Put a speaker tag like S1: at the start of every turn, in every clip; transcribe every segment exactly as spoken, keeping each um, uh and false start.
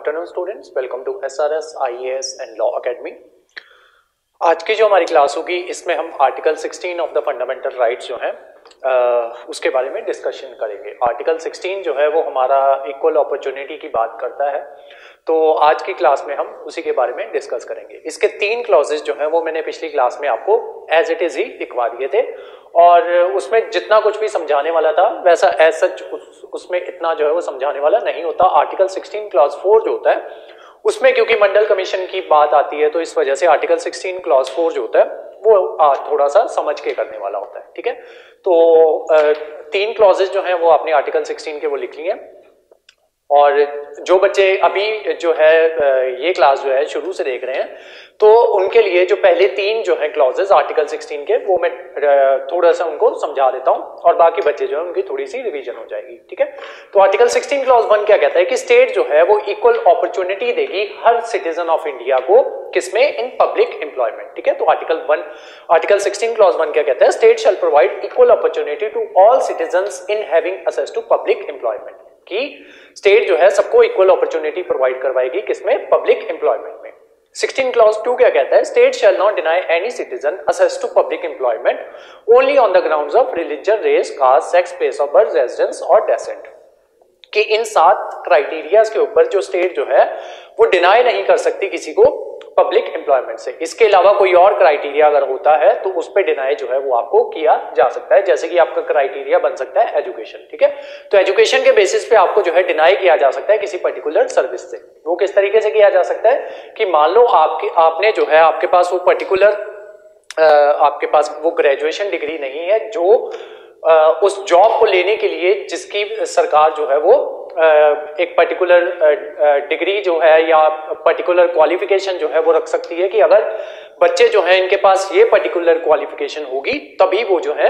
S1: Afternoon students, welcome to SRS IAS and law academy. आज की जो हमारी क्लास होगी इसमें हम article sixteen of the fundamental rights जो हैं उसके बारे में डिस्कशन करेंगे। आर्टिकल सिक्सटीन जो है वो हमारा इक्वल अपॉर्चुनिटी की बात करता है, तो आज की क्लास में हम उसी के बारे में डिस्कस करेंगे। इसके तीन क्लॉजेज जो हैं वो मैंने पिछली क्लास में आपको एज इट इज ही लिखवा दिए थे और उसमें जितना कुछ भी समझाने वाला था वैसा एज सच उस, उसमें इतना जो है वो समझाने वाला नहीं होता। आर्टिकल सिक्सटीन क्लॉज फोर जो होता है उसमें क्योंकि मंडल कमीशन की बात आती है तो इस वजह से आर्टिकल सिक्सटीन क्लॉज फोर जो होता है वो आ, थोड़ा सा समझ के करने वाला होता है। ठीक है, तो आ, तीन क्लॉजेज जो हैं वो आपने आर्टिकल सिक्सटीन के वो लिख लिए हैं और जो बच्चे अभी जो है ये क्लास जो है शुरू से देख रहे हैं तो उनके लिए जो पहले तीन जो है क्लॉजेज आर्टिकल सिक्सटीन के वो मैं थोड़ा सा उनको समझा देता हूं और बाकी बच्चे जो है उनकी थोड़ी सी रिवीजन हो जाएगी। ठीक है, तो आर्टिकल सिक्सटीन क्लॉज वन क्या कहता है कि स्टेट जो है वो इक्वल अपॉर्चुनिटी देगी हर सिटीजन ऑफ इंडिया को, किसमें? In public employment. ठीक है, तो article one article sixteen clause one क्या कहता है? State shall provide equal opportunity to all citizens in having access to public employment, कि स्टेट जो है सबको इक्वल अपॉर्चुनिटी प्रोवाइड करवाएगी, किसमें? पब्लिक एम्प्लॉयमेंट में। सिक्सटीन क्लॉज टू क्या कहता है? State shall not deny any citizen access to public employment only on the grounds of religion, race, cast, sex, place of birth, residence और descent. कि इन सात क्राइटेरियाज के ऊपर जो स्टेट जो है वो डिनाई नहीं कर सकती किसी को पब्लिक एम्प्लॉयमेंट से। इसके अलावा कोई और क्राइटेरिया अगर होता है तो उस पर डिनाई जो है वो आपको किया जा सकता है, जैसे कि आपका क्राइटेरिया बन सकता है एजुकेशन। ठीक है, तो एजुकेशन के बेसिस पे आपको जो है डिनाई किया जा सकता है किसी पर्टिकुलर सर्विस से। वो किस तरीके से किया जा सकता है कि मान लो आपके आपने जो है आपके पास वो पर्टिकुलर आपके पास वो ग्रेजुएशन डिग्री नहीं है जो उस जॉब को लेने के लिए जिसकी सरकार जो है वो एक पर्टिकुलर डिग्री जो है या पर्टिकुलर क्वालिफिकेशन जो है वो रख सकती है कि अगर बच्चे जो हैं इनके पास ये पर्टिकुलर क्वालिफिकेशन होगी तभी वो जो है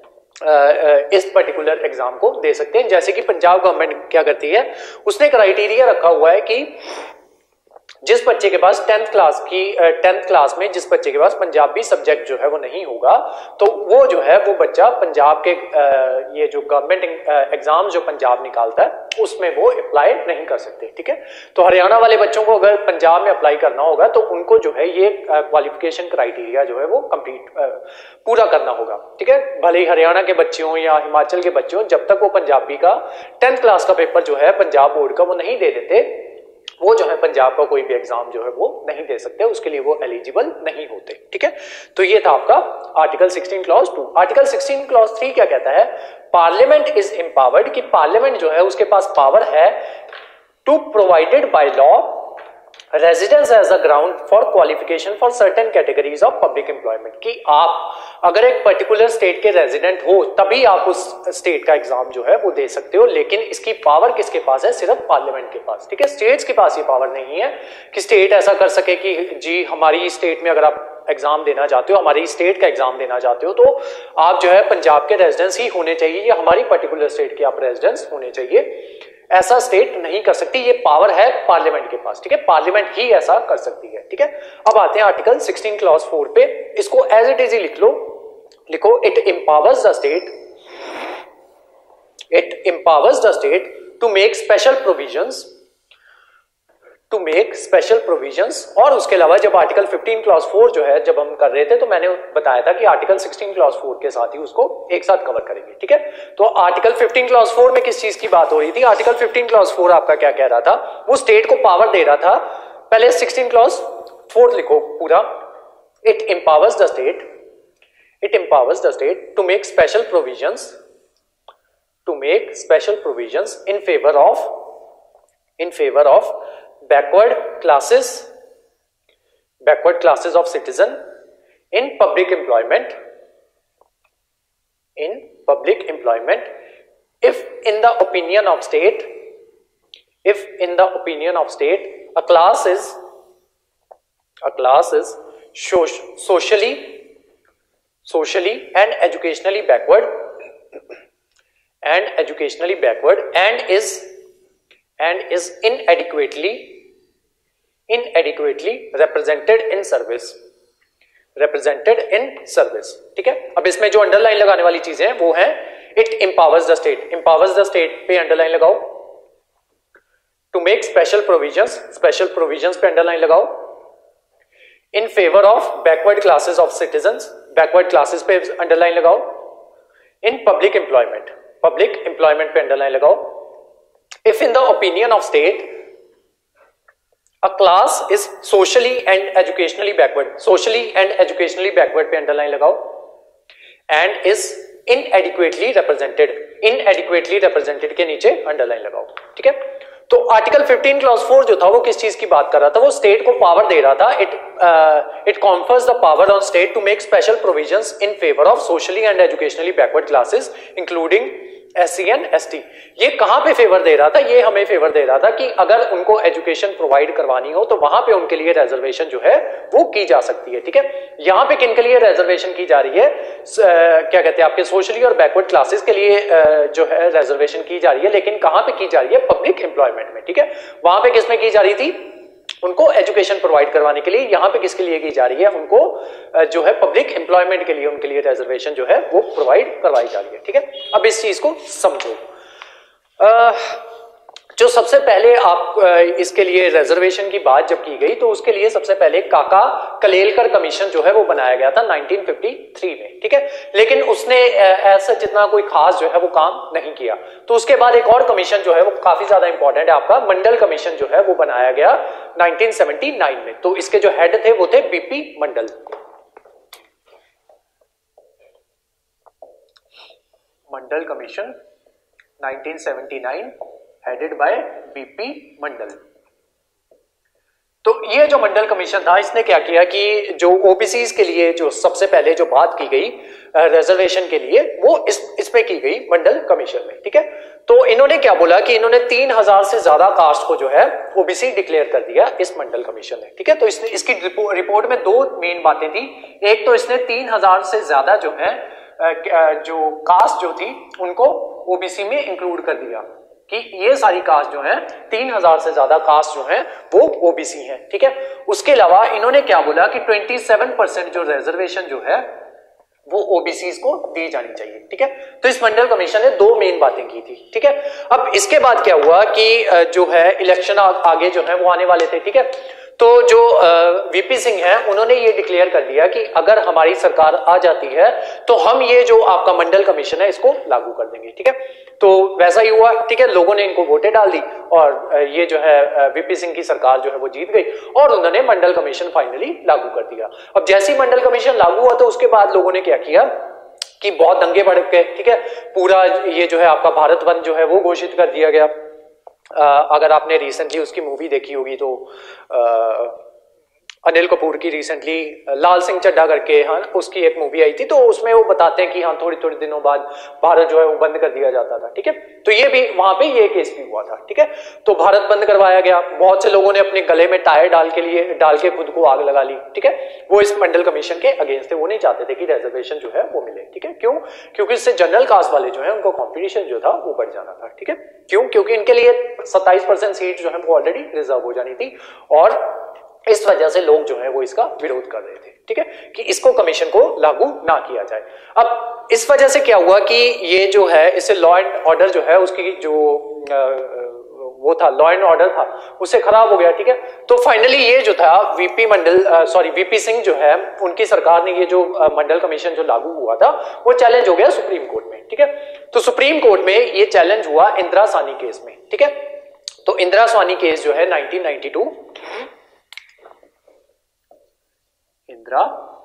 S1: इस पर्टिकुलर एग्जाम को दे सकते हैं। जैसे कि पंजाब गवर्नमेंट क्या करती है, उसने क्राइटेरिया रखा हुआ है कि जिस बच्चे के पास टेंथ क्लास की टेंथ क्लास में जिस बच्चे के पास पंजाबी सब्जेक्ट जो है वो नहीं होगा तो वो जो है वो बच्चा पंजाब के ये जो गवर्नमेंट एग्जाम जो पंजाब निकालता है उसमें वो अप्लाई नहीं कर सकते। ठीक है, तो हरियाणा वाले बच्चों को अगर पंजाब में अप्लाई करना होगा तो उनको जो है ये क्वालिफिकेशन क्राइटेरिया जो है वो कंप्लीट पूरा करना होगा। ठीक है, भले ही हरियाणा के बच्चे हों या हिमाचल के बच्चे हों, जब तक वो पंजाबी का टेंथ क्लास का पेपर जो है पंजाब बोर्ड का वो नहीं दे देते वो जो है पंजाब का कोई भी एग्जाम जो है वो नहीं दे सकते, उसके लिए वो एलिजिबल नहीं होते। ठीक है, तो ये था आपका article sixteen clause two. Article sixteen clause three क्या कहता है? पार्लियामेंट इज एम्पावर्ड, कि पार्लियामेंट जो है उसके पास पावर है to provided by law residence as a ground for qualification for certain categories of public employment, कि आप अगर एक पर्टिकुलर स्टेट के रेजिडेंट हो तभी आप उस स्टेट का एग्जाम जो है वो दे सकते हो, लेकिन इसकी पावर किसके पास है? सिर्फ पार्लियामेंट के पास। ठीक है, स्टेट्स के पास ये पावर नहीं है कि स्टेट ऐसा कर सके कि जी हमारी स्टेट में अगर आप एग्जाम देना चाहते हो, हमारी स्टेट का एग्जाम देना चाहते हो तो आप जो है पंजाब के रेजिडेंस ही होने चाहिए या हमारी पर्टिकुलर स्टेट के आप रेजिडेंस होने चाहिए। ऐसा स्टेट नहीं कर सकती, ये पावर है पार्लियामेंट के पास। ठीक है, पार्लियामेंट ही ऐसा कर सकती है। ठीक है, अब आते हैं आर्टिकल सिक्सटीन क्लॉज फोर पे, इसको एज इट इज ही लिख लो। लिखो, it empowers the state it empowers the state to make special provisions to make special provisions और उसके अलावा जब आर्टिकल फिफ्टीन क्लॉज फोर जो है जब हम कर रहे थे तो मैंने बताया था कि आर्टिकल सिक्सटीन क्लॉज फोर के साथ ही उसको एक साथ कवर करेंगे। ठीक है, तो आर्टिकल फिफ्टीन क्लॉज फोर में किस चीज की बात हो रही थी? आर्टिकल फिफ्टीन क्लॉज फोर आपका क्या कह रहा था? वो स्टेट को पावर दे रहा था। पहले सिक्सटीन क्लॉज फोर लिखो पूरा। It empowers the state it empowers the state to make special provisions to make special provisions in favour of in favour of backward classes backward classes of citizen in public employment in public employment if in the opinion of state if in the opinion of state a class is a class is socially socially and educationally backward and educationally backward and is and is inadequately inadequately represented in service represented in service। ठीक है, अब इसमें जो underline लगाने वाली चीजें हैं वो है it empowers the state. Empowers the state पे अंडरलाइन लगाओ। To make special provisions, special provisions पे अंडरलाइन लगाओ, in favour of backward classes of citizens, backward classes पे अंडरलाइन लगाओ, in public employment, public employment पे अंडरलाइन लगाओ, if in the opinion of state a class is socially and educationally backward, socially and educationally backward पे underline लगाओ, and is inadequately represented, inadequately represented के नीचे underline लगाओ। ठीक है, तो आर्टिकल फिफ्टीन क्लॉज फोर जो था वो किस चीज की बात कर रहा था, वो स्टेट को पावर दे रहा था, it it confers the power on state to make special provisions in favour of socially and educationally backward classes including S C and S T. ये कहां पे फेवर दे रहा था, ये हमें फेवर दे रहा था कि अगर उनको एजुकेशन प्रोवाइड करवानी हो तो वहां पे उनके लिए रिजर्वेशन जो है वो की जा सकती है। ठीक है, यहां पे किन के लिए रिजर्वेशन की जा रही है, uh, क्या कहते हैं आपके सोशली और बैकवर्ड क्लासेस के लिए uh, जो है रिजर्वेशन की जा रही है, लेकिन कहां पे की जा रही है, पब्लिक एम्प्लॉयमेंट में। ठीक है, वहां पे किसमें की जा रही थी, उनको एजुकेशन प्रोवाइड करवाने के लिए, यहां पे किसके लिए की जा रही है, उनको जो है पब्लिक एम्प्लॉयमेंट के लिए उनके लिए रिजर्वेशन जो है वो प्रोवाइड करवाई जा रही है। ठीक है, अब इस चीज को समझो। आ, जो सबसे पहले आप इसके लिए रिजर्वेशन की बात जब की गई तो उसके लिए सबसे पहले काका कलेलकर कमीशन जो है वो बनाया गया था नाइनटीन फिफ्टी थ्री में। ठीक है, लेकिन उसने ऐसा जितना कोई खास जो है वो काम नहीं किया। तो उसके बाद एक और कमीशन जो है वो काफी ज्यादा इंपॉर्टेंट है, आपका मंडल कमीशन जो है वो बनाया गया नाइनटीन सेवेंटी नाइन में। तो इसके जो हेड थे वो थे BP Mandal. Mandal commission nineteen seventy nine headed by BP Mandal. तो ये जो मंडल कमीशन था इसने क्या किया कि जो ओबीसीज के लिए जो सबसे पहले जो बात की गई रिजर्वेशन के लिए वो इस इसमें की गई मंडल कमीशन में। ठीक है, तो इन्होंने क्या बोला कि इन्होंने तीन हजार से ज्यादा कास्ट को जो है ओबीसी डिक्लेयर कर दिया इस मंडल कमीशन ने। ठीक है, तो इसने इसकी रिपोर्ट में दो मेन बातें थी। एक तो इसने तीन हजार से ज्यादा जो है जो कास्ट जो थी उनको ओबीसी में इंक्लूड कर दिया कि ये सारी कास्ट जो है तीन हजार से ज्यादा कास्ट जो है वो ओबीसी हैं। ठीक है, उसके अलावा इन्होंने क्या बोला कि सत्ताईस परसेंट जो रिजर्वेशन जो है वो ओबीसी को दी जानी चाहिए। ठीक है, तो इस मंडल कमीशन ने दो मेन बातें की थी। ठीक है, अब इसके बाद क्या हुआ कि जो है इलेक्शन आगे जो है वो आने वाले थे। ठीक है, तो जो वीपी सिंह हैं उन्होंने ये डिक्लेयर कर दिया कि अगर हमारी सरकार आ जाती है तो हम ये जो आपका मंडल कमीशन है इसको लागू कर देंगे। ठीक है, तो वैसा ही हुआ। ठीक है, लोगों ने इनको वोटें डाल दी और ये जो है वीपी सिंह की सरकार जो है वो जीत गई और उन्होंने मंडल कमीशन फाइनली लागू कर दिया। अब जैसे ही मंडल कमीशन लागू हुआ तो उसके बाद लोगों ने क्या किया कि बहुत दंगे भड़क गए। ठीक है, पूरा ये जो है आपका भारत बंद जो है वो घोषित कर दिया गया। Uh, अगर आपने रिसेंटली उसकी मूवी देखी होगी तो uh, अनिल कपूर की रिसेंटली लाल सिंह चड्ढा करके, हाँ, उसकी एक मूवी आई थी तो उसमें वो बताते हैं कि हाँ थोड़ी थोड़ी दिनों बाद भारत जो है वो बंद कर दिया जाता था। ठीक है, तो ये भी वहां पे ये केस भी हुआ था। ठीक है, तो भारत बंद करवाया गया। बहुत से लोगों ने अपने गले में टायर डाल के लिए डाल के खुद को आग लगा ली। ठीक है, वो इस मंडल कमीशन के अगेंस्ट थे, वो नहीं चाहते थे कि रिजर्वेशन जो है वो मिले। ठीक है, क्यों? क्योंकि इससे जनरल कास्ट वाले जो है उनको कॉम्पिटिशन जो था वो बढ़ जाना था। ठीक है, क्यों? क्योंकि इनके लिए सत्ताईस परसेंट सीट जो है वो ऑलरेडी रिजर्व हो जानी थी और इस वजह से लोग जो है वो इसका विरोध कर रहे थे। ठीक है, कि इसको कमीशन को लागू ना किया जाए। अब इस वजह से क्या हुआ कि ये जो है इससे लॉ एंड ऑर्डर जो है उसकी जो वो था लॉ एंड ऑर्डर था उससे खराब हो गया। ठीक है, तो फाइनली ये जो था VP Mandal sorry VP Singh जो है उनकी सरकार ने ये जो मंडल कमीशन जो लागू हुआ था वो चैलेंज हो गया सुप्रीम कोर्ट में। ठीक है, तो सुप्रीम कोर्ट में ये चैलेंज हुआ इंदिरा सानी केस में। ठीक है, तो इंदिरा सानी केस जो है nineteen ninety two, Indira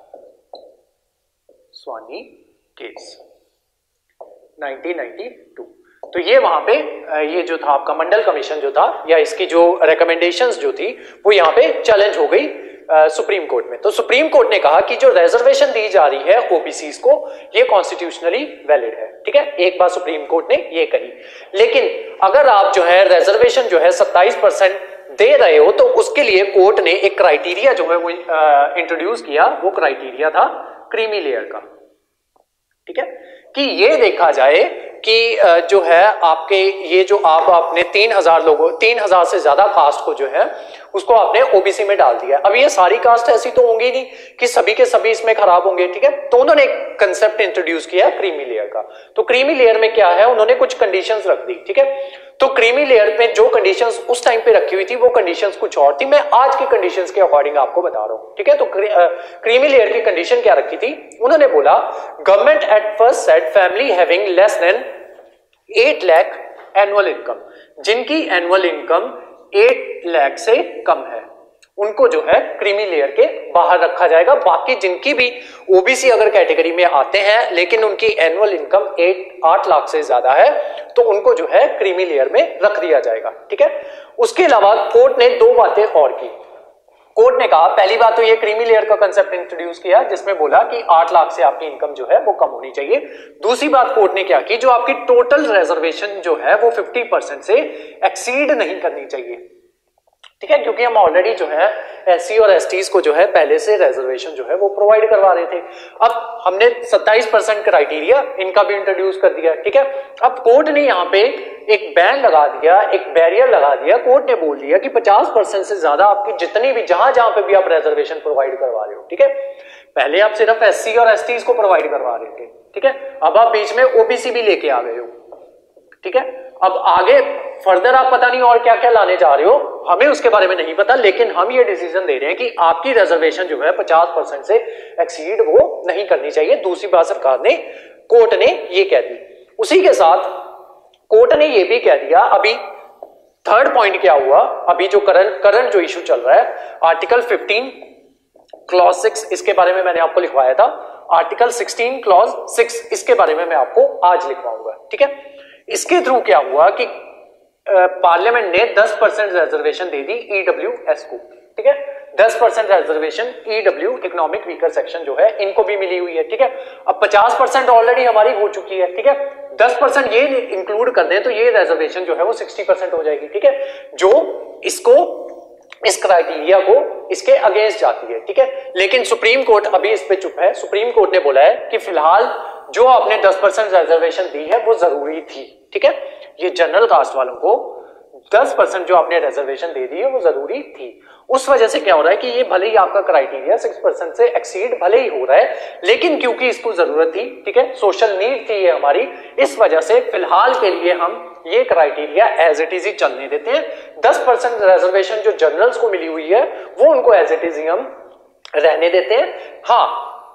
S1: Sawhney case nineteen ninety two. तो ये वहां पे ये जो था आपका मंडल कमीशन जो था या इसकी जो रिकमेंडेशंस जो थी वो यहाँ पे चैलेंज हो गई सुप्रीम कोर्ट में। तो सुप्रीम कोर्ट ने कहा कि जो रिजर्वेशन दी जा रही है ओबीसी को ये कॉन्स्टिट्यूशनली वैलिड है। ठीक है, एक बार सुप्रीम कोर्ट ने ये कही, लेकिन अगर आप जो है रिजर्वेशन जो है सत्ताईस परसेंट दे रहे हो तो उसके लिए कोर्ट ने एक क्राइटेरिया जो है वो इंट्रोड्यूस किया। वो क्राइटेरिया था क्रीमी लेयर का। ठीक है, कि ये देखा जाए कि जो है आपके ये जो आप आपने तीन हजार लोगों तीन हजार से ज्यादा कास्ट को जो है उसको आपने ओबीसी में डाल दिया। अब ये सारी कास्ट ऐसी तो होंगी नहीं कि सभी के सभी इसमें खराब होंगे, ठीक है। तो उन्होंने एक कंसेप्ट इंट्रोड्यूस किया क्रीमी लेयर का। तो क्रीमी लेयर में क्या है, उन्होंने कुछ कंडीशंस रख दी, ठीक है। तो क्रीमी लेयर में जो कंडीशंस उस टाइम पे रखी हुई थी वो कंडीशंस कुछ और थी, मैं आज की कंडीशंस के अकॉर्डिंग आपको बता रहा हूं, ठीक है। तो क्रीमी लेयर की कंडीशन क्या रखी थी, उन्होंने बोला government at first said family having less than eight lakh annual income, जिनकी एनुअल इनकम एट लाख से कम है उनको जो है क्रीमी लेयर के बाहर रखा जाएगा। बाकी जिनकी भी ओबीसी अगर कैटेगरी में आते हैं लेकिन उनकी एनुअल इनकम एट आठ लाख से ज्यादा है तो उनको जो है क्रीमी लेयर में रख दिया जाएगा, ठीक है। उसके अलावा कोर्ट ने दो बातें और की। कोर्ट ने कहा पहली बात तो ये क्रीमी लेयर का कंसेप्ट इंट्रोड्यूस किया जिसमें बोला कि आठ लाख से आपकी इनकम जो है वो कम होनी चाहिए। दूसरी बात कोर्ट ने क्या की, जो आपकी टोटल रिजर्वेशन जो है वो फिफ्टी परसेंट से एक्सीड नहीं करनी चाहिए, ठीक है, क्योंकि हम ऑलरेडी जो है एससी और एसटीज को जो है पहले से रिजर्वेशन जो है वो प्रोवाइड करवा रहे थे। अब हमने सत्ताईस परसेंट क्राइटेरिया इनका भी इंट्रोड्यूस कर दिया, ठीक है। अब कोर्ट ने यहाँ पे एक बैन लगा दिया, एक बैरियर लगा दिया। कोर्ट ने बोल दिया कि पचास परसेंट से ज्यादा आपकी जितनी भी जहां जहां पे भी आप रिजर्वेशन प्रोवाइड करवा रहे हो, ठीक है। पहले आप सिर्फ एससी और एसटीज को प्रोवाइड करवा रहे थे, ठीक है। अब आप बीच में ओबीसी भी लेके आ गए हो, ठीक है। अब आगे फर्दर आप पता नहीं और क्या क्या लाने जा रहे हो, हमें उसके बारे में नहीं पता, लेकिन हम ये डिसीजन दे रहे हैं कि आपकी रिजर्वेशन जो है पचास परसेंट से एक्सीड वो नहीं करनी चाहिए। दूसरी बात सरकार ने कोर्ट ने ये कह दी। उसी के साथ कोर्ट ने ये भी कह दिया, अभी थर्ड पॉइंट क्या हुआ, अभी जो करंट करंट जो इशू चल रहा है आर्टिकल फिफ्टीन क्लॉज सिक्स, इसके बारे में मैंने आपको लिखवाया था। आर्टिकल सिक्सटीन क्लॉज सिक्स इसके बारे में मैं आपको आज लिखवाऊंगा, ठीक है। इसके थ्रू क्या हुआ कि पार्लियामेंट ने दस परसेंट रिजर्वेशन दे दी ईडब्ल्यूएस को, ठीक है। दस percent reservation EW economic weaker section जो है इनको भी मिली हुई है, ठीक है। अब पचास परसेंट ऑलरेडी हमारी हो चुकी है, ठीक है। दस परसेंट ये इंक्लूड कर दें तो ये रिजर्वेशन जो है वो साठ परसेंट हो जाएगी, ठीक है, जो इसको इस क्राइटेरिया को इसके अगेंस्ट जाती है, ठीक है। लेकिन सुप्रीम कोर्ट अभी इस पे चुप है। सुप्रीम कोर्ट ने बोला है कि फिलहाल जो आपने दस परसेंट रिजर्वेशन दी है वो जरूरी थी, ठीक है। ये जनरल कास्ट वालों को दस परसेंट जो आपने रिजर्वेशन दे दी है वो जरूरी थी। उस वजह से क्या हो रहा है कि ये भले ही आपका क्राइटेरिया सिक्स परसेंट से एक्सीड भले ही हो रहा है, लेकिन क्योंकि इसको जरूरत थी, ठीक है, सोशल नीड थी ये हमारी, इस वजह से फिलहाल के लिए हम ये क्राइटेरिया एज इट इज ही चलने देते हैं। दस परसेंट रिजर्वेशन जो जनरल्स को मिली हुई है वो उनको एज इट इज ही हम रहने देते हैं। हाँ,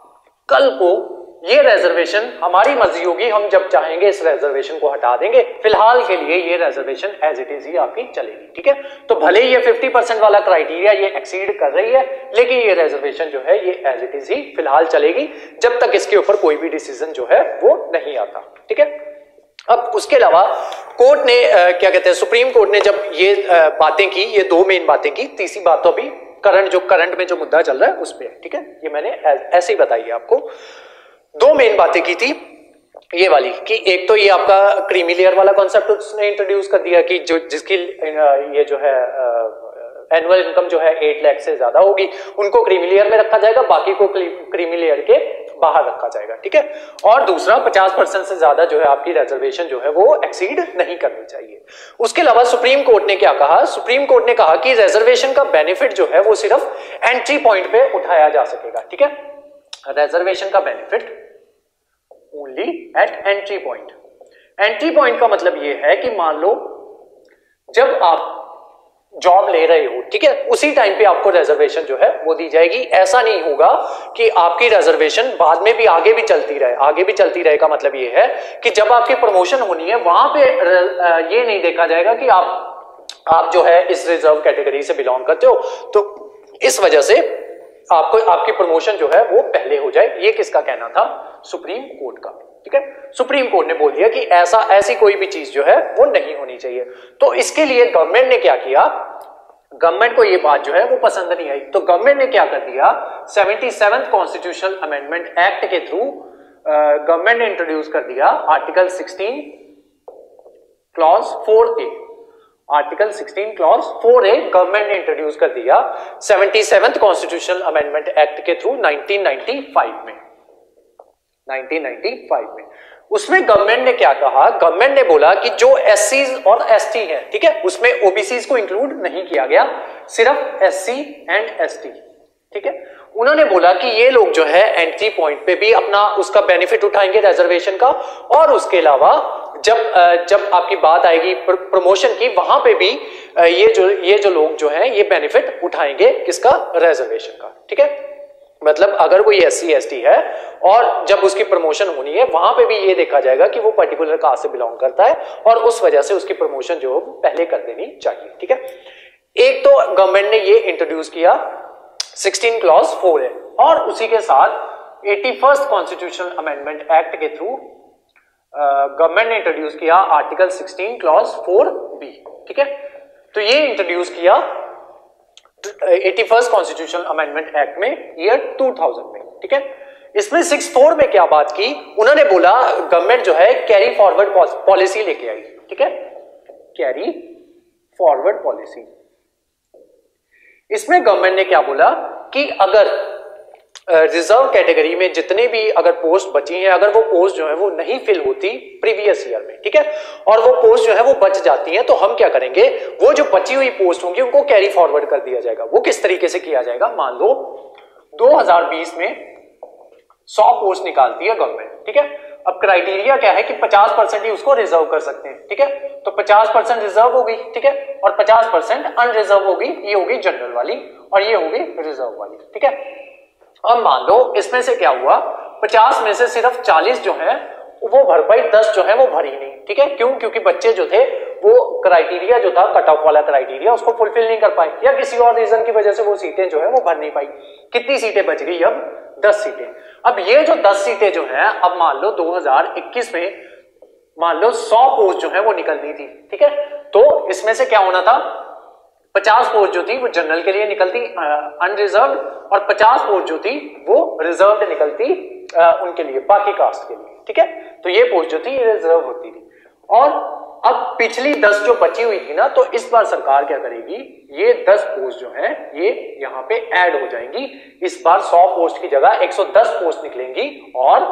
S1: कल को ये रिजर्वेशन हमारी मर्जी होगी, हम जब चाहेंगे इस रिजर्वेशन को हटा देंगे। फिलहाल के लिए ये रिजर्वेशन एज इट इज ही आपकी चलेगी, ठीक है। तो भले ये पचास परसेंट वाला क्राइटेरिया ये एक्सीड कर रही है, लेकिन ये रिजर्वेशन जो है ये एज इट इज ही फिलहाल चलेगी जब तक इसके ऊपर कोई भी डिसीजन जो है वो नहीं आता, ठीक है। अब उसके अलावा कोर्ट ने आ, क्या कहते हैं, सुप्रीम कोर्ट ने जब ये आ, बातें की, ये दो मेन बातें की, तीसरी बात तो अभी करंट जो करंट में जो मुद्दा चल रहा है उस पर, ठीक है, ये मैंने ऐसे ही बताई आपको। दो मेन बातें की थी ये वाली कि एक तो ये आपका क्रीमी लेयर वाला कॉन्सेप्ट उसने इंट्रोड्यूस कर दिया कि जो जिसकी ये जो है एनुअल इनकम जो है एट लाख से ज्यादा होगी उनको क्रीमी लेयर में रखा जाएगा, बाकी को क्रीमी लेयर के बाहर रखा जाएगा, ठीक है। और दूसरा पचास परसेंट से ज्यादा जो है आपकी रिजर्वेशन जो है वो एक्सीड नहीं करनी चाहिए। उसके अलावा सुप्रीम कोर्ट ने क्या कहा, सुप्रीम कोर्ट ने कहा कि रिजर्वेशन का बेनिफिट जो है वो सिर्फ एंट्री पॉइंट पे उठाया जा सकेगा, ठीक है। रिजर्वेशन का benefit only at entry point. Entry point का मतलब यह है कि मान लो जब आप जॉब ले रहे हो, ठीक है, उसी टाइम पे आपको रिजर्वेशन जो है वो दी जाएगी। ऐसा नहीं होगा कि आपकी रिजर्वेशन बाद में भी आगे भी चलती रहे। आगे भी चलती रहे का मतलब ये है कि जब आपकी प्रमोशन होनी है वहां पे ये नहीं देखा जाएगा कि आप आप जो है इस रिजर्व कैटेगरी से बिलोंग करते हो, तो इस वजह से आपको आपकी प्रमोशन जो है वो पहले हो जाए। ये किसका कहना था, सुप्रीम कोर्ट का, ठीक है। सुप्रीम कोर्ट ने बोल दिया कि ऐसा ऐसी कोई भी चीज जो है वो नहीं होनी चाहिए। तो इसके लिए गवर्नमेंट ने क्या किया, गवर्नमेंट को ये बात जो है वो पसंद नहीं आई, तो गवर्नमेंट ने क्या कर दिया, seventy seventh constitutional amendment act के थ्रू गवर्नमेंट ने इंट्रोड्यूस कर दिया article sixteen clause four A. Article sixteen clause four A government ने इंट्रोड्यूस कर दिया seventy seventh constitutional amendment act के थ्रू नाइनटीन नाइंटी फाइव में नाइनटीन नाइंटी फाइव में। उसमें गवर्नमेंट ने क्या कहा, गवर्नमेंट ने बोला कि जो एससी और एसटी है, ठीक है, उसमें ओबीसी को इंक्लूड नहीं किया गया, सिर्फ एससी एंड एसटी, ठीक है। उन्होंने बोला कि ये लोग जो है एंट्री पॉइंट पे भी अपना उसका बेनिफिट उठाएंगे रिजर्वेशन का, और उसके अलावा जब जब आपकी बात आएगी प्रमोशन की, वहां पे भी ये जो ये जो लोग जो है ये बेनिफिट उठाएंगे किसका, रिजर्वेशन का, ठीक है। मतलब अगर कोई एस सी एस टी है और जब उसकी प्रमोशन होनी है, वहां पे भी ये देखा जाएगा कि वो पर्टिकुलर कास्ट से बिलोंग करता है और उस वजह से उसकी प्रमोशन जो पहले कर देनी चाहिए, ठीक है। एक तो गवर्नमेंट ने ये इंट्रोड्यूस किया सिक्सटीन क्लॉज फोर है, और उसी के साथ eighty first constitutional amendment act के थ्रू गवर्नमेंट ने इंट्रोड्यूस किया article sixteen clause four B, ठीक है। तो ये इंट्रोड्यूस किया eighty first constitutional amendment act में ईयर टू थाउजेंड में, ठीक है। इसमें सिक्स फोर में क्या बात की, उन्होंने बोला गवर्नमेंट जो है कैरी फॉरवर्ड पॉलिसी लेके आई, ठीक है, कैरी फॉरवर्ड पॉलिसी। इसमें गवर्नमेंट ने क्या बोला कि अगर रिजर्व uh, कैटेगरी में जितने भी अगर पोस्ट बची हैं, अगर वो पोस्ट जो है वो नहीं फिल होती प्रीवियस ईयर में, ठीक है, और वो पोस्ट जो है वो बच जाती हैं, तो हम क्या करेंगे, वो जो बची हुई पोस्ट होंगी उनको कैरी फॉरवर्ड कर दिया जाएगा। वो किस तरीके से किया जाएगा, मान लो दो हज़ार बीस में सौ पोस्ट निकालती है गवर्नमेंट, ठीक है। अब क्राइटेरिया क्या है कि पचास परसेंट ही उसको रिजर्व कर सकते हैं, ठीक है, तो पचास परसेंट रिजर्व होगी, ठीक है, और पचास परसेंट अनरिजर्व होगी, ये होगी जनरल वाली और ये होगी रिजर्व वाली, ठीक है। अब मान लो इसमें से क्या हुआ, पचास में से सिर्फ चालीस जो है वो भर पाई, दस जो है वो भरी नहीं, ठीक है। क्यों, क्योंकि बच्चे जो थे वो क्राइटेरिया जो था कट ऑफ वाला क्राइटेरिया उसको फुलफिल नहीं कर पाए, या किसी और रीजन की वजह से वो सीटें जो है वो भर नहीं पाई। कितनी सीटें बच गई, अब दस सीटें। अब ये जो दस सीटें जो है, अब मान लो दो हज़ार इक्कीस में मान लो सौ पोस्ट जो है वो निकलनी थी, ठीक है, तो इसमें से क्या होना था, पचास पोस्ट जो थी वो जनरल के लिए निकलती अनरिजर्व, और पचास पोस्ट जो थी वो रिजर्व्ड निकलती आ, उनके लिए, बाकी कास्ट के लिए, ठीक है। तो ये पोस्ट जो थी ये रिजर्व होती थी, और अब पिछली दस जो बची हुई थी ना, तो इस बार सरकार क्या करेगी, ये दस पोस्ट जो है ये यहाँ पे ऐड हो जाएंगी। इस बार सौ पोस्ट की जगह एक सौ दस पोस्ट निकलेंगी, और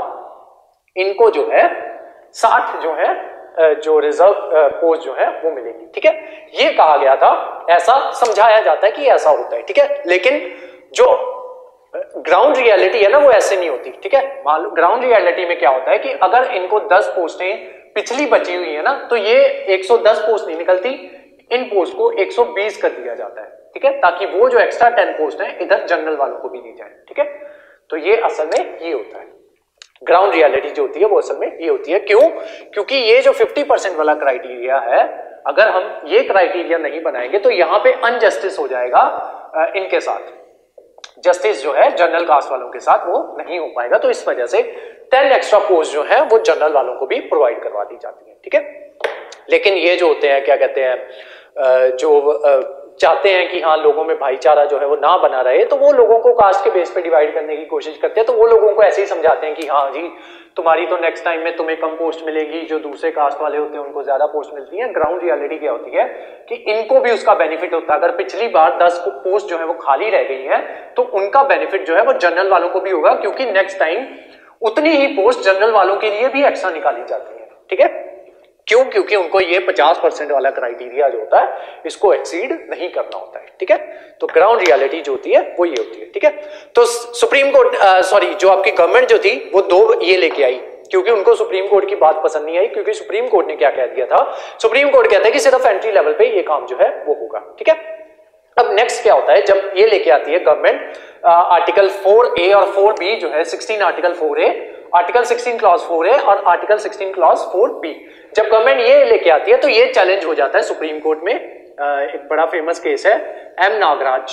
S1: इनको जो है साठ जो है जो रिजर्व पोस्ट जो है वो मिलेगी, ठीक है। ये कहा गया था, ऐसा समझाया जाता है कि ऐसा होता है, ठीक है, लेकिन जो ग्राउंड रियलिटी है ना वो ऐसे नहीं होती, ठीक है। मान लो ग्राउंड रियलिटी में क्या होता है कि अगर इनको दस पोस्टें पिछली बची हुई है ना, तो ये एक सौ दस पोस्ट नहीं निकलती, इन पोस्ट को एक सौ बीस कर दिया जाता है, ठीक है, ताकि वो जो एक्स्ट्रा टेन पोस्ट है इधर जनरल वालों को भी दी जाए, ठीक है। तो ये असल में ये होता है, ग्राउंड रियलिटी जो होती है वो असल में ये होती है। क्यों, क्योंकि ये जो फिफ्टी परसेंट वाला क्राइटेरिया है, अगर हम ये क्राइटेरिया नहीं बनाएंगे तो यहां पे अनजस्टिस हो जाएगा इनके साथ, जस्टिस जो है जनरल कास्ट वालों के साथ वो नहीं हो पाएगा। तो इस वजह से टेन एक्स्ट्रा पोस्ट जो है वो जनरल वालों को भी प्रोवाइड करवा दी जाती है, ठीक है। लेकिन ये जो होते हैं क्या कहते हैं, जो चाहते हैं कि हाँ लोगों में भाईचारा जो है वो ना बना रहे, तो वो लोगों को कास्ट के बेस पे डिवाइड करने की कोशिश करते हैं। तो वो लोगों को ऐसे ही समझाते हैं कि हाँ जी तुम्हारी तो नेक्स्ट टाइम में तुम्हें कम पोस्ट मिलेगी, जो दूसरे कास्ट वाले होते हैं उनको ज्यादा पोस्ट मिलती है। ग्राउंड रियलिटी क्या होती है कि इनको भी उसका बेनिफिट होता है। अगर पिछली बार दस पोस्ट जो है वो खाली रह गई है, तो उनका बेनिफिट जो है वो जनरल वालों को भी होगा, क्योंकि नेक्स्ट टाइम उतनी ही पोस्ट जनरल वालों के लिए भी एक्स्ट्रा निकाली जाती है, ठीक है। क्यों, क्योंकि उनको ये पचास परसेंट वाला क्राइटेरिया जो होता है इसको एक्सीड नहीं करना होता है, ठीक है। तो ग्राउंड रियलिटी जो होती है वो ये होती है, ठीक है। तो सुप्रीम कोर्ट सॉरी जो आपकी गवर्नमेंट जो थी वो दो ये लेके आई, क्योंकि उनको सुप्रीम कोर्ट की बात पसंद नहीं आई, क्योंकि सुप्रीम कोर्ट ने क्या कह दिया था, सुप्रीम कोर्ट कहता है कि सिर्फ एंट्री लेवल पे ये काम जो है वो होगा, ठीक है। अब नेक्स्ट क्या होता है, जब ये लेके आती है गवर्नमेंट आर्टिकल फोर ए और फोर बी जो है, sixteen article four A, article sixteen clause four A और article sixteen clause four B, जब गवर्नमेंट ये लेके आती है तो ये चैलेंज हो जाता है सुप्रीम कोर्ट में। एक बड़ा फेमस केस है M Nagaraj,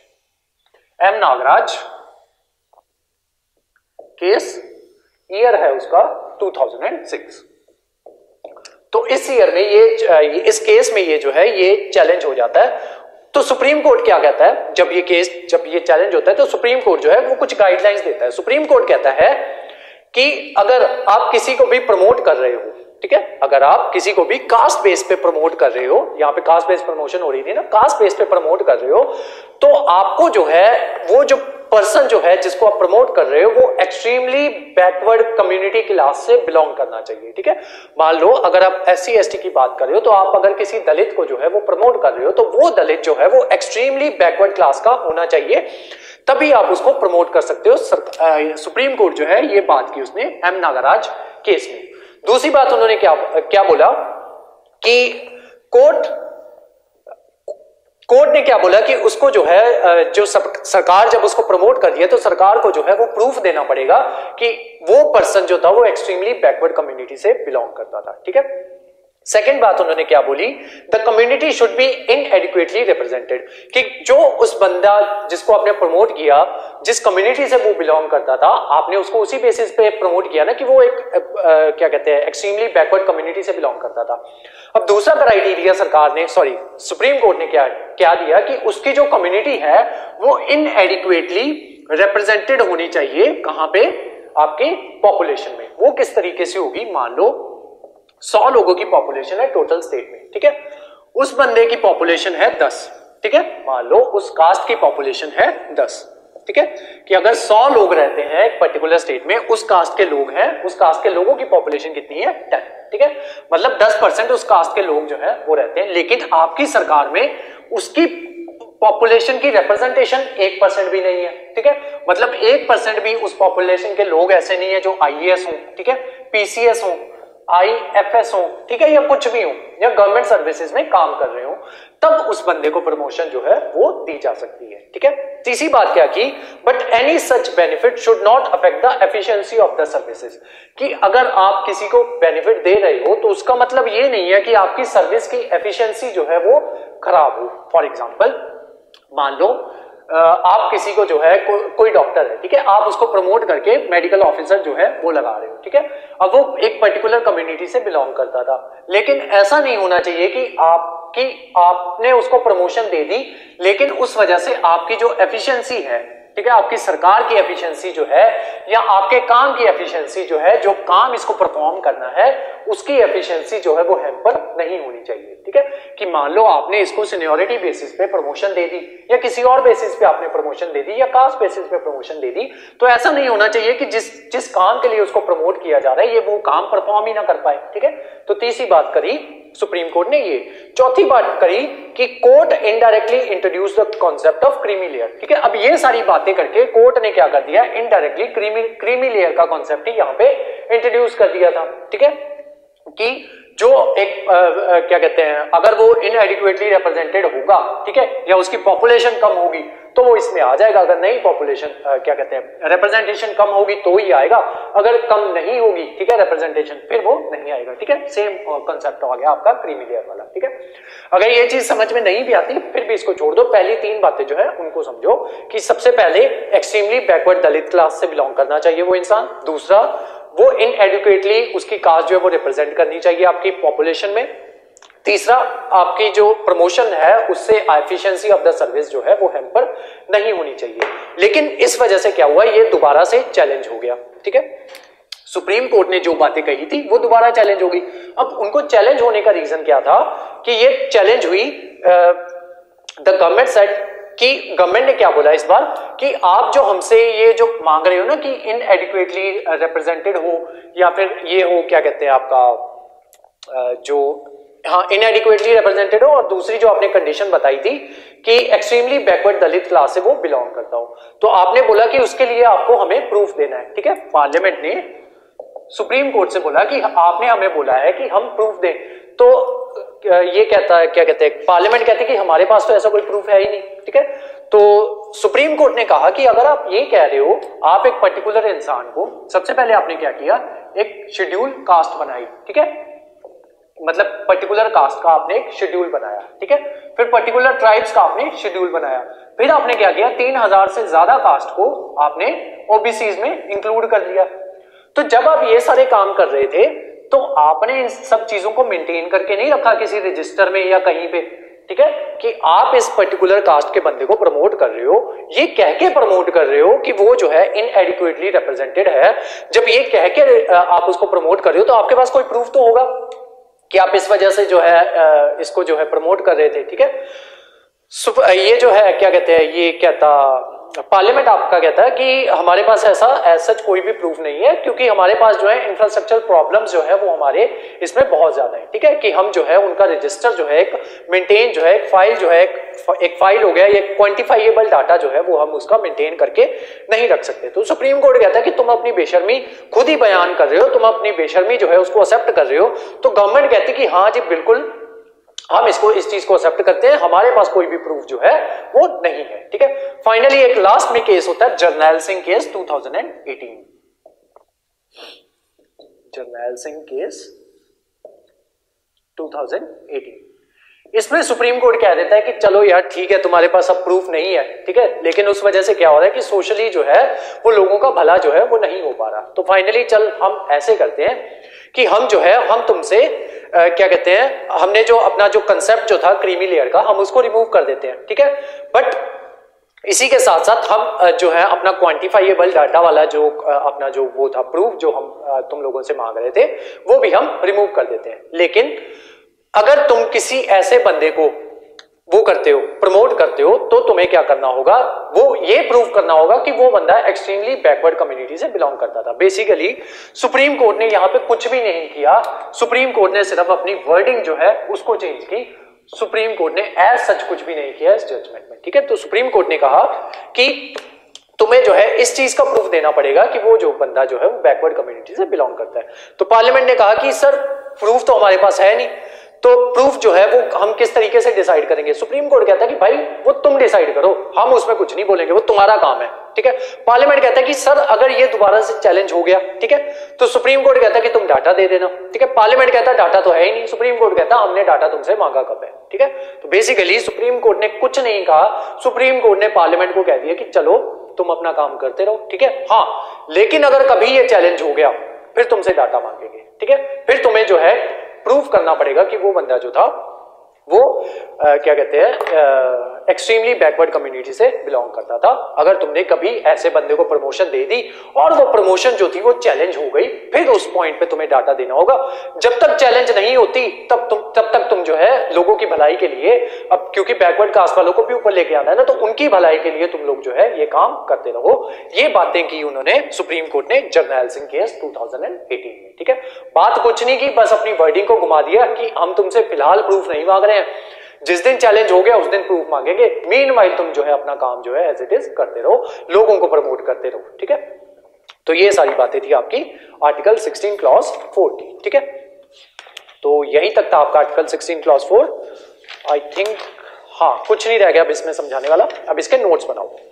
S1: M Nagaraj case, year है उसका टू थाउजेंड सिक्स। तो इस ईयर में ये इस केस में ये जो है ये चैलेंज हो जाता है। तो सुप्रीम कोर्ट क्या कहता है, जब ये केस जब ये चैलेंज होता है तो सुप्रीम कोर्ट जो है वो कुछ गाइडलाइंस देता है। सुप्रीम कोर्ट कहता है कि अगर आप किसी को भी प्रमोट कर रहे हो, ठीक है। अगर आप किसी को भी कास्ट बेस पे प्रमोट कर रहे हो, यहाँ पे कास्ट बेस प्रमोशन हो रही थी ना, कास्ट बेस पे प्रमोट कर रहे हो, तो आपको जो है वो जो पर्सन जो है जिसको आप प्रमोट कर रहे हो वो एक्सट्रीमली बैकवर्ड कम्युनिटी क्लास से बिलोंग करना चाहिए, ठीक है। मान लो अगर आप एस सी एस टी की बात कर रहे हो तो आप अगर किसी दलित को जो है वो प्रमोट कर रहे हो तो वो दलित जो है वो एक्सट्रीमली बैकवर्ड क्लास का होना चाहिए, तभी आप उसको प्रमोट कर सकते हो। सुप्रीम कोर्ट जो है ये बात की उसने एम नागराज केस में। दूसरी बात उन्होंने क्या क्या बोला कि कोर्ट कोर्ट ने क्या बोला कि उसको जो है जो सब, सरकार जब उसको प्रमोट कर दिया तो सरकार को जो है वो प्रूफ देना पड़ेगा कि वो पर्सन जो था वो एक्सट्रीमली बैकवर्ड कम्युनिटी से बिलोंग करता था, ठीक है। सेकेंड बात उन्होंने क्या बोली, the community should be inadequately represented, कि जो उस बंदा जिसको आपने प्रमोट किया जिस कम्युनिटी से वो बिलोंग करता था आपने उसको उसी बेसिस पे प्रमोट किया ना कि वो एक आ, क्या कहते हैं एक्सट्रीमली बैकवर्ड कम्युनिटी से बिलोंग करता था। अब दूसरा क्राइटेरिया सरकार ने सॉरी सुप्रीम कोर्ट ने क्या क्या दिया कि उसकी जो कम्युनिटी है वो इनएडिक्वेटली रिप्रेजेंटेड होनी चाहिए, कहां पे, आपके पॉपुलेशन में। वो किस तरीके से होगी, मान लो सौ लोगों की पॉपुलेशन है टोटल स्टेट में, ठीक है, उस बंदे की पॉपुलेशन है दस, ठीक है, मान लो उस कास्ट की पॉपुलेशन है दस, ठीक है, कि अगर सौ लोग रहते हैं एक पर्टिकुलर स्टेट में, उस कास्ट के लोग हैं, उस कास्ट के लोगों की पॉपुलेशन कितनी है, टेन, ठीक है, मतलब दस परसेंट उस कास्ट के लोग जो है वो रहते हैं, लेकिन आपकी सरकार में उसकी पॉपुलेशन की रिप्रेजेंटेशन एक परसेंट भी नहीं है, ठीक है, मतलब एक परसेंट भी उस पॉपुलेशन के लोग ऐसे नहीं है जो आई ए एस हो, ठीक है, पी सी एस हो, आई एफ एस हो, ठीक है, या कुछ भी हो, या गवर्नमेंट सर्विसेज में काम कर रहे हो, तब उस बंदे को प्रमोशन जो है वो दी जा सकती है, ठीक है। तीसरी बात क्या की, but any such benefit should not affect the efficiency of the services, कि अगर आप किसी को बेनिफिट दे रहे हो तो उसका मतलब ये नहीं है कि आपकी सर्विस की एफिशिएंसी जो है वो खराब हो। फॉर एग्जांपल मान लो आप किसी को जो है को, कोई डॉक्टर है, ठीक है, आप उसको प्रमोट करके मेडिकल ऑफिसर जो है वो लगा रहे हो, ठीक है, अब वो एक पर्टिकुलर कम्युनिटी से बिलोंग करता था, लेकिन ऐसा नहीं होना चाहिए कि आपकी आपने उसको प्रमोशन दे दी लेकिन उस वजह से आपकी जो एफिशिएंसी है, ठीक है, आपकी सरकार की एफिशिएंसी जो है या आपके काम की एफिशिएंसी जो है, जो काम इसको परफॉर्म करना है उसकी एफिशिएंसी जो है वो हैम्पर नहीं होनी चाहिए, ठीक है, कि मान लो आपने इसको सीनियरिटी बेसिस पे प्रमोशन दे दी या किसी और बेसिस पे आपने प्रमोशन दे दी या कास्ट बेसिस पे प्रमोशन दे दी, तो ऐसा नहीं होना चाहिए कि जिस जिस काम के लिए उसको प्रमोट किया जा रहा है ये वो काम परफॉर्म ही ना कर पाए, ठीक है। तो तीसरी बात करी सुप्रीम कोर्ट ने ये। चौथी बात करी कि court indirectly introduce the concept of creamy layer, ठीक है, अब ये सारी बातें करके कोर्ट ने क्या कर दिया, इनडायरेक्टली क्रीमी क्रीमी लेयर का कॉन्सेप्ट ही यहाँ पे इंट्रोड्यूस कर दिया था, ठीक है, कि जो एक आ, आ, क्या कहते हैं अगर वो इनएडिक्वेटली रिप्रेजेंटेड होगा, ठीक है, या उसकी पॉपुलेशन कम होगी तो वो इसमें आ जाएगा, अगर नहीं पॉपुलेशन क्या कहते हैं रिप्रेजेंटेशन कम होगी तो ही आएगा, अगर कम नहीं होगी, ठीक है, रिप्रेजेंटेशन फिर वो नहीं आएगा, ठीक है, सेम कॉन्सेप्ट आ गया आपका क्रीमी लेयर वाला, ठीक है। अगर ये चीज समझ में नहीं भी आती फिर भी इसको छोड़ दो, पहली तीन बातें जो है उनको समझो कि सबसे पहले एक्सट्रीमली बैकवर्ड दलित क्लास से बिलोंग करना चाहिए वो इंसान, दूसरा वो इनएडिक्वेटली उसकी कास्ट जो है वो रिप्रेजेंट करनी चाहिए आपकी पॉपुलेशन में, तीसरा आपकी जो प्रमोशन है उससे एफिशिएंसी ऑफ द सर्विस जो है वो हैम्पर नहीं होनी चाहिए। लेकिन इस वजह से क्या हुआ, ये दोबारा से चैलेंज हो गया, ठीक है, सुप्रीम कोर्ट ने जो बातें कही थी वो दोबारा चैलेंज हो गई। अब उनको चैलेंज होने का रीजन क्या था कि ये चैलेंज हुई, द गवर्नमेंट सेड कि गवर्नमेंट ने क्या बोला इस बार कि आप जो हमसे ये जो मांग रहे हो ना कि इनएडिक्वेटली रिप्रेजेंटेड हो या फिर ये हो क्या कहते हैं आपका जो हाँ इनएडिक्वेटली रिप्रेजेंटेड हो, और दूसरी जो आपने कंडीशन बताई थी कि एक्सट्रीमली बैकवर्ड दलित क्लास से वो बिलोंग करता हो, तो आपने बोला कि उसके लिए आपको हमें प्रूफ देना है, ठीक है। पार्लियामेंट ने सुप्रीम कोर्ट से बोला कि आपने हमें बोला है कि हम प्रूफ दें, तो ये कहता है क्या कहते हैं पार्लियामेंट कहते हैं कि हमारे पास तो ऐसा कोई प्रूफ है ही नहीं, ठीक है। तो सुप्रीम कोर्ट ने कहा कि अगर आप ये कह रहे हो, आप एक पर्टिकुलर इंसान को, सबसे पहले आपने क्या किया, एक शेड्यूल कास्ट बनाई, ठीक है, मतलब पर्टिकुलर कास्ट का आपने एक शेड्यूल बनाया, ठीक है, फिर पर्टिकुलर ट्राइब्स का आपने शेड्यूल बनाया, फिर आपने क्या किया, तीन हजार से ज्यादा कास्ट को आपने ओबीसीज में इंक्लूड कर लिया। तो जब आप ये सारे काम कर रहे थे तो आपने इन सब चीजों को मेंटेन करके नहीं रखा किसी रजिस्टर में या कहीं पे, ठीक है, कि आप इस पर्टिकुलर कास्ट के बंदे को प्रमोट कर रहे हो, ये कह के प्रमोट कर रहे हो कि वो जो है इनएडिक्वेटली रिप्रेजेंटेड है। जब ये कह के आप उसको प्रमोट कर रहे हो तो आपके पास कोई प्रूफ तो होगा कि आप इस वजह से जो है इसको जो है प्रमोट कर रहे थे। ठीक है, ये जो है क्या कहते हैं, ये कहता पार्लियामेंट आपका कहता है कि हमारे पास ऐसा ऐसा कोई भी प्रूफ नहीं है, क्योंकि हमारे पास जो है इंफ्रास्ट्रक्चर प्रॉब्लम्स जो है वो हमारे इसमें बहुत ज्यादा है। ठीक है, कि हम जो है उनका रजिस्टर जो है एक मेंटेन जो है एक फाइल जो है एक, एक फाइल हो गया, एक क्वांटिफाइएबल डाटा जो है वो हम उसका मेंटेन करके नहीं रख सकते। तो सुप्रीम कोर्ट कहता है कि तुम अपनी बेशर्मी खुद ही बयान कर रहे हो, तुम अपनी बेशर्मी जो है उसको एक्सेप्ट कर रहे हो। तो गवर्नमेंट कहती है कि हाँ जी बिल्कुल हम इसको इस चीज को एक्सेप्ट करते हैं, हमारे पास कोई भी प्रूफ जो है वो नहीं है। ठीक है, फाइनली एक लास्ट में केस होता है Jarnail Singh case two thousand eighteen. Jarnail Singh case two thousand eighteen, इसमें सुप्रीम कोर्ट कह देता है कि चलो यार ठीक है तुम्हारे पास अब प्रूफ नहीं है, ठीक है, लेकिन उस वजह से क्या हो रहा है कि सोशली जो है वो लोगों का भला जो है वो नहीं हो पा रहा। तो फाइनली चल हम ऐसे करते हैं कि हम जो है हम तुमसे आ, क्या कहते हैं, हमने जो अपना जो कंसेप्ट जो था क्रीमी लेयर का हम उसको रिमूव कर देते हैं। ठीक है, बट इसी के साथ साथ हम जो है अपना क्वांटिफाइएबल डाटा वाला जो अपना जो वो था प्रूफ जो हम तुम लोगों से मांग रहे थे वो भी हम रिमूव कर देते हैं। लेकिन अगर तुम किसी ऐसे बंदे को वो करते हो, प्रमोट करते हो, तो तुम्हें क्या करना होगा, वो ये प्रूव करना होगा कि वो बंदा एक्सट्रीमली बैकवर्ड कम्युनिटी से बिलोंग करता था। बेसिकली सुप्रीम कोर्ट ने यहां पे कुछ भी नहीं किया, सुप्रीम कोर्ट ने सिर्फ अपनी वर्डिंग जो है उसको चेंज की। सुप्रीम कोर्ट ने एज सच कुछ भी नहीं किया इस जजमेंट में। ठीक है, तो सुप्रीम कोर्ट ने कहा कि तुम्हें जो है इस चीज का प्रूफ देना पड़ेगा कि वो जो बंदा जो है वो बैकवर्ड कम्युनिटी से बिलोंग करता है। तो पार्लियामेंट ने कहा कि सर प्रूफ तो हमारे पास है नहीं, तो प्रूफ जो है वो हम किस तरीके से डिसाइड करेंगे। सुप्रीम कोर्ट कहता है कि भाई वो तुम डिसाइड करो, हम उसमें कुछ नहीं बोलेंगे, वो तुम्हारा काम है। ठीक है, पार्लियामेंट कहता है कि सर अगर ये दोबारा से चैलेंज हो गया, ठीक है, तो सुप्रीम कोर्ट कहता है कि तुम डाटा दे देना। ठीक है, पार्लियामेंट कहता है डाटा तो है ही नहीं, सुप्रीम कोर्ट कहता है हमने डाटा तुमसे मांगा कब है। ठीक है, तो बेसिकली सुप्रीम कोर्ट ने कुछ नहीं कहा, सुप्रीम कोर्ट ने पार्लियामेंट को कह दिया कि चलो तुम अपना काम करते रहो। ठीक है, हाँ लेकिन अगर कभी ये चैलेंज हो गया फिर तुमसे डाटा मांगेंगे। ठीक है, फिर तुम्हें जो है प्रूफ करना पड़ेगा कि वो बंदा जो था वो आ, क्या कहते हैं एक्सट्रीमली बैकवर्ड कम्युनिटी से बिलोंग करता था। अगर तुमने कभी ऐसे बंदे को प्रमोशन दे दी और वो प्रमोशन जो थी वो चैलेंज हो गई, फिर उस पॉइंट पे तुम्हें डाटा देना होगा। जब तक चैलेंज नहीं होती तब तुम तब तक तुम जो है लोगों की भलाई के लिए, अब क्योंकि बैकवर्ड कास्ट वालों को भी ऊपर लेके आना है ना, तो उनकी भलाई के लिए तुम लोग जो है ये काम करते रहो। ये बातें की उन्होंने सुप्रीम कोर्ट ने Jarnail Singh case two thousand eighteen में। ठीक है, बात कुछ नहीं की, बस अपनी वर्डिंग को घुमा दिया कि हम तुमसे फिलहाल प्रूफ नहीं मांग रहे हैं, जिस दिन चैलेंज हो गया उस दिन प्रूफ मांगेंगे। मीनवाइल तुम जो है अपना काम जो है एज इट इज करते रहो, लोगों को प्रमोट करते रहो। ठीक है, तो ये सारी बातें थी आपकी आर्टिकल सिक्सटीन क्लॉज फोर की। ठीक है, तो यही तक था आपका article sixteen clause four. I think हाँ कुछ नहीं रह गया अब इसमें समझाने वाला, अब इसके नोट्स बनाओ।